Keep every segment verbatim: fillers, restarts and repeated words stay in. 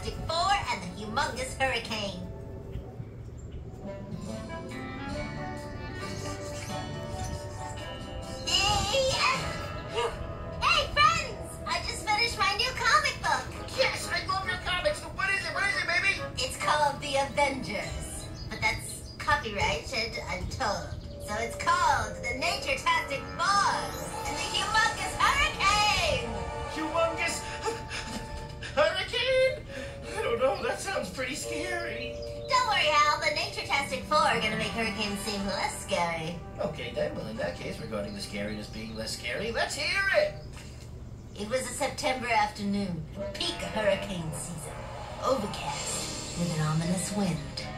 Tastic Four and the Humongous Hurricane. Hey, friends! I just finished my new comic book. Yes, I love your comics. What is it? What is it, baby? It's called The Avengers, but that's copyrighted, I'm told. So it's called The Nature Tastic Four and the Humongous Hurricane. Humongous Hurricane? I don't know. That sounds pretty scary. Don't worry, Hal. The Nature Tastic Four are gonna make hurricanes seem less scary. Okay, then. Well, in that case, regarding the scariness being less scary, let's hear it. It was a September afternoon, peak hurricane season. Overcast with an ominous wind.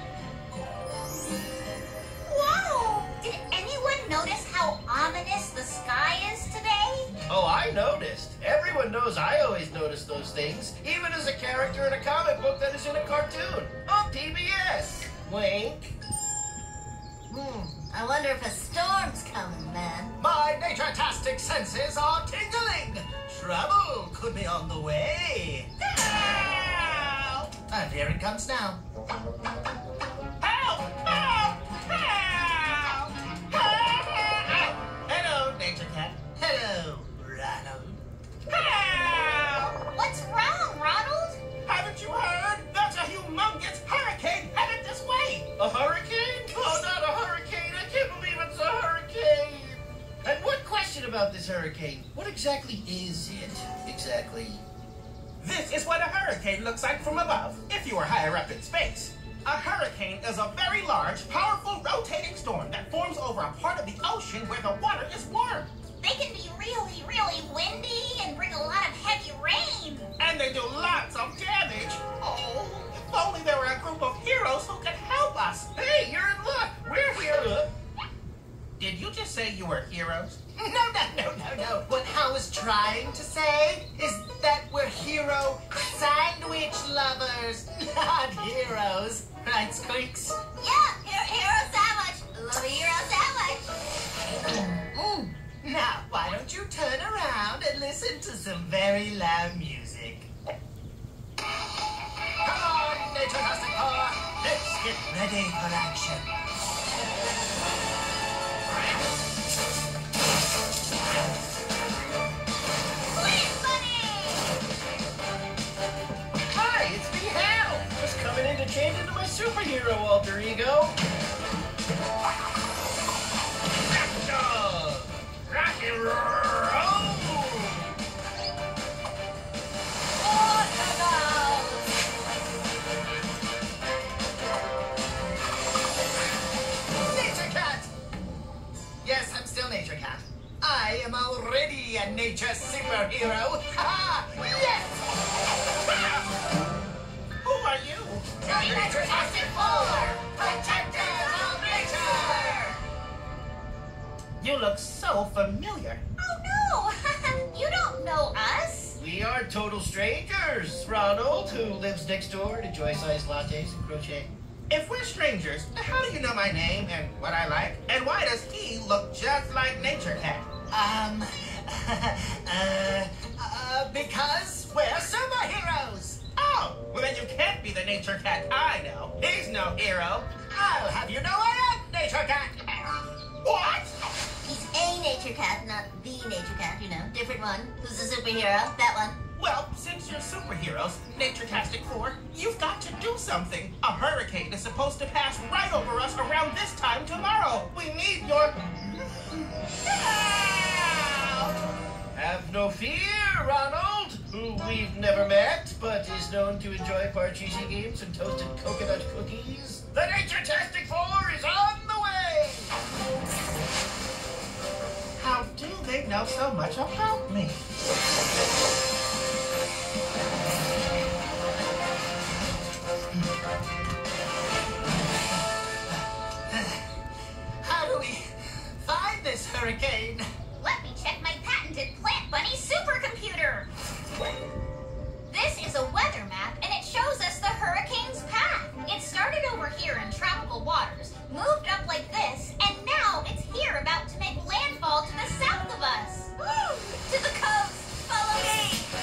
Whoa! Did anyone notice how ominous the sky is today? Oh, I noticed. Everyone knows I always notice those things, even as a character in a comic book that is in a cartoon on P B S. Wink. Hmm, I wonder if a storm's coming, man. My nature-tastic senses are tingling. Trouble could be on the way. Help! And here it comes now. Help! Help! Help! Help! Hello, Nature Cat. Hello, Ronald. Help! What's wrong, Ronald? Haven't you heard? There's a humongous hurricane headed this way. A hurricane? Oh, not a hurricane. I can't believe it's a hurricane. And one question about this hurricane. What exactly is it? Exactly. This is what a hurricane looks like from above, if you were higher up in space. A hurricane is a very large, powerful, rotating storm that forms over a part of the ocean where the water is warm. They can be really, really windy and bring a lot of heavy rain. And they do lots of damage. Oh, if only there were a group of heroes who could help us. Hey, you're in luck. We're here. Did you just say you were heroes? No, no, no, no, no. What Hal was trying to say is that we're hero sandwich lovers, not heroes. Right, Squeaks? Yeah, hero, hero sandwich. Love a hero sandwich. Mm. Now, why don't you turn around and listen to some very loud music? Come on, Nature Tastic Four. Let's get ready for action. Hi, it's me, Hal. Just coming in to change into my superhero alter ego. Rock and roll! Nature Cat! Yes, I'm still Nature Cat. I am already a nature superhero. Ha! Yes! Who are you? The Nature Tastic Four! Protectors of nature! You look so familiar. Oh, no. You don't know us. We are total strangers. Ronald, who lives next door and enjoys sized lattes and crochet. If we're strangers, how do you know my name and what I like? And why does he look just like Nature Cat? Um, uh, uh, because we're superheroes. Oh, well then you can't be the Nature Cat I know. He's no hero. I'll have you know I am Nature Cat. What? He's a nature cat, not the nature cat, you know. Different one. Who's the superhero? That one. Well, since you're superheroes, Nature-tastic Four, you've got to do something. A hurricane is supposed to pass right over us around this time tomorrow. We need your help! Have no fear, Ronald, who we've never met, but is known to enjoy Parcheesi games and toasted coconut cookies. The Nature-tastic Four is on the way! How do they know so much about me? How do we find this hurricane? Let me check my patented Plant Bunny supercomputer. This is a weather map, and it shows us the hurricane's path. It started over here in tropical waters, moved up like this, and now it's here about to make landfall to the south of us. Woo! To the coast! Follow me!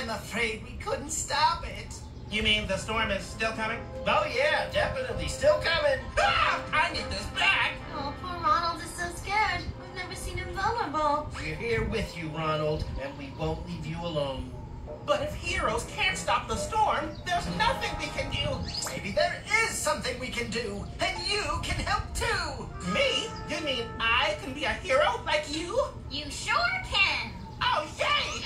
I'm afraid we couldn't stop it. You mean the storm is still coming? Oh yeah, definitely. Still coming. Ah! I need this back! Oh, poor Ronald is so scared. We've never seen him vulnerable. We're here with you, Ronald, and we won't leave you alone. But if heroes can't stop the storm, there's nothing we can do. Maybe there is something we can do, and you can help too. Me? You mean I can be a hero like you? You sure can. Oh, yay!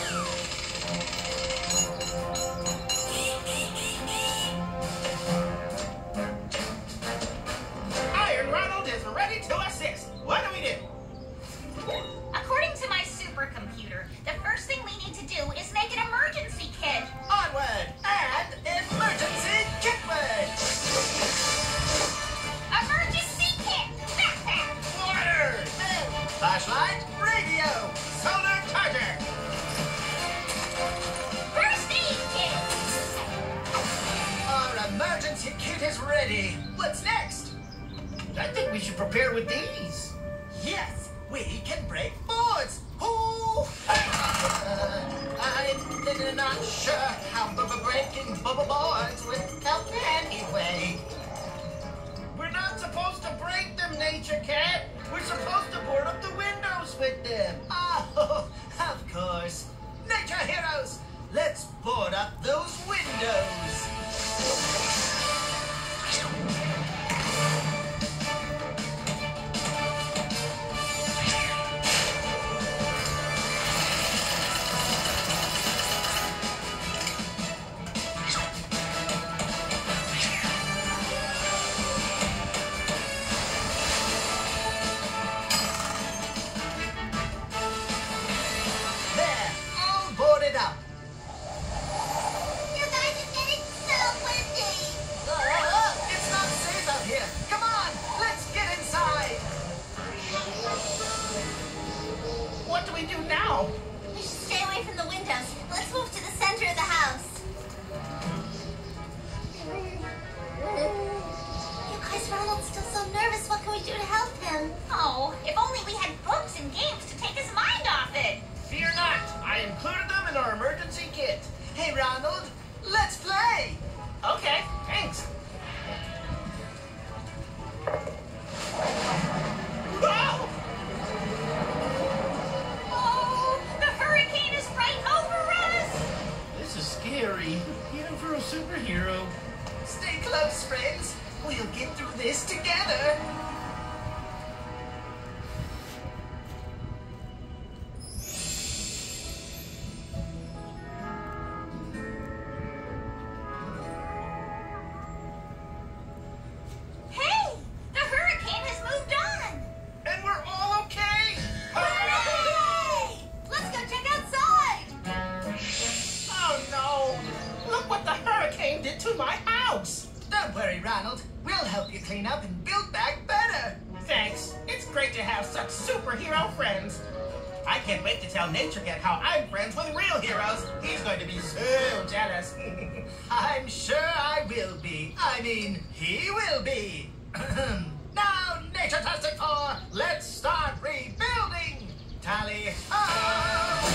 Iron Ronald is ready to assist. What do we do? According to my supercomputer, the first thing we need to do is make an emergency kit. Onward and emergency kitward. Emergency kit! Water! Flashlight, radio, solar charger. First aid kit! Our emergency kit is ready. What's next? I think we should prepare with these. Yes, we can break boards. Ooh. Uh, I'm not sure how b- b- breaking b- b- boards would help anyway. We're not supposed to break them, Nature Cat. We're supposed to board up the windows with them. Oh, of course. Nature heroes, let's board up those windows. There, all boarded up. You guys are getting so windy. Oh, it's not safe out here. Come on, let's get inside. What do we do now? We should stay away from the windows. Let's move to the center of the house. You guys, Ronald's still so nervous. What can we do to help him? Oh, if only we had books and games to take his mind off it. Fear not. I included them in our emergency kit. Hey, Ronald, let's play. Okay, thanks. Whoa! Oh, the hurricane is right over us. This is scary, even for a superhero. Stay close, friends. We'll get through this together. Hey, the hurricane has moved on. And we're all okay. Hooray! Let's go check outside. Oh no! Look what the hurricane did to my house! Don't worry, Ronald. We'll help you clean up and build back better. Thanks. It's great to have such superhero friends. I can't wait to tell Nature Cat how I'm friends with real heroes. He's going to be so jealous. I'm sure I will be. I mean, he will be. Now, Nature Tastic four, let's start rebuilding. Tally ho!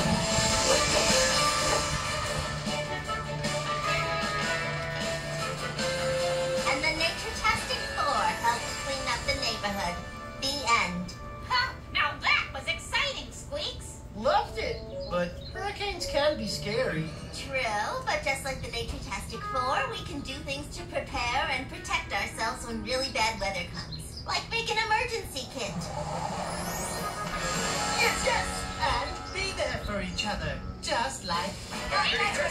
And the Nature-tastic Four helped clean up the neighborhood. The end. Huh, now that was exciting, Squeaks. Loved it. But hurricanes can be scary. True, but just like the Nature-tastic Four, we can do things to prepare and protect ourselves when really bad weather comes. Like make an emergency kit. Yes, yes, and be there for each other, just like Nature